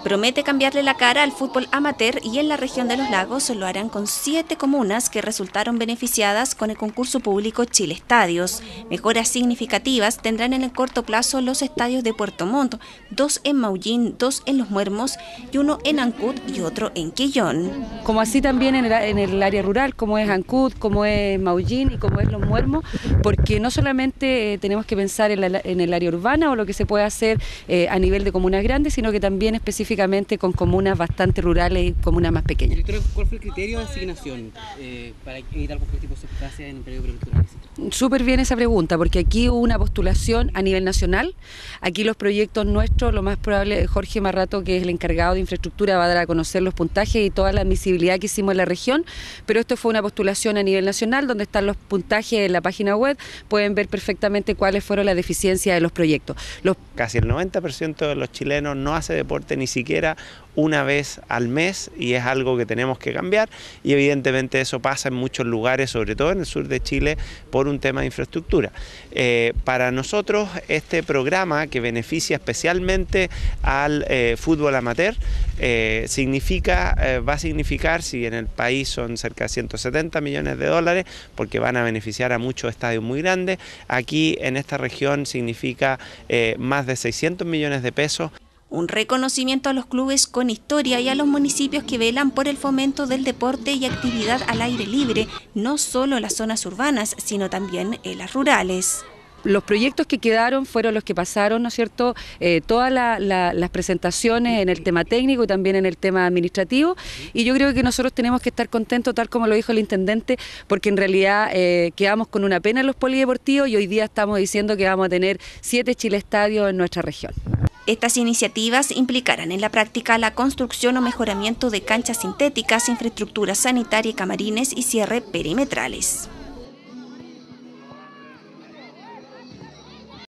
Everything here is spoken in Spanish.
Promete cambiarle la cara al fútbol amateur y en la región de los lagos lo harán con 7 comunas que resultaron beneficiadas con el concurso público Chile Estadios. Mejoras significativas tendrán en el corto plazo los estadios de Puerto Montt, 2 en Maullín, 2 en Los Muermos y 1 en Ancud y otro en Quillón. Como así también en el área rural, como es Ancud, como es Maullín y como es Los Muermos, porque no solamente tenemos que pensar en el área urbana o lo que se puede hacer a nivel de comunas grandes, sino que también específicamente con comunas bastante rurales y comunas más pequeñas. Directora, ¿cuál fue el criterio de asignación para evitar cualquier tipo de sustancia en el periodo preelectoral? Súper bien esa pregunta, porque aquí hubo una postulación a nivel nacional. Aquí los proyectos nuestros, lo más probable, Jorge Marrato, que es el encargado de infraestructura, va a dar a conocer los puntajes y toda la admisibilidad que hicimos en la región, pero esto fue una postulación a nivel nacional, donde están los puntajes en la página web, pueden ver perfectamente cuáles fueron las deficiencias de los proyectos. Casi el 90% de los chilenos no hace deporte ni siquiera una vez al mes y es algo que tenemos que cambiar y evidentemente eso pasa en muchos lugares, sobre todo en el sur de Chile, por un tema de infraestructura. Para nosotros este programa que beneficia especialmente al fútbol amateur va a significar, si en el país son cerca de 170 millones de dólares, porque van a beneficiar a muchos estadios muy grandes, aquí en esta región significa más de 600 millones de pesos. Un reconocimiento a los clubes con historia y a los municipios que velan por el fomento del deporte y actividad al aire libre, no solo en las zonas urbanas, sino también en las rurales. Los proyectos que quedaron fueron los que pasaron, ¿no es cierto?, todas las presentaciones en el tema técnico y también en el tema administrativo, y yo creo que nosotros tenemos que estar contentos, tal como lo dijo el intendente, porque en realidad quedamos con una pena en los polideportivos y hoy día estamos diciendo que vamos a tener 7 Chile Estadios en nuestra región. Estas iniciativas implicarán en la práctica la construcción o mejoramiento de canchas sintéticas, infraestructura sanitaria y camarines y cierre perimetrales.